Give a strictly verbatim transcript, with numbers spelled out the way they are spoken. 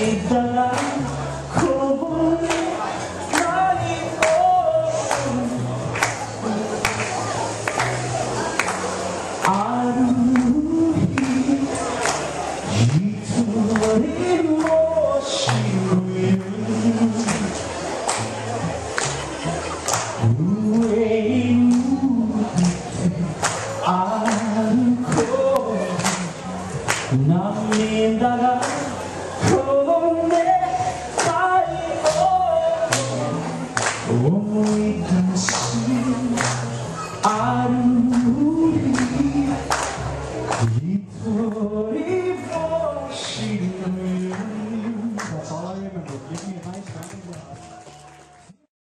涙こぼれないある日一人のシルエ上に向いて歩こう涙がこんでたいを思い出しある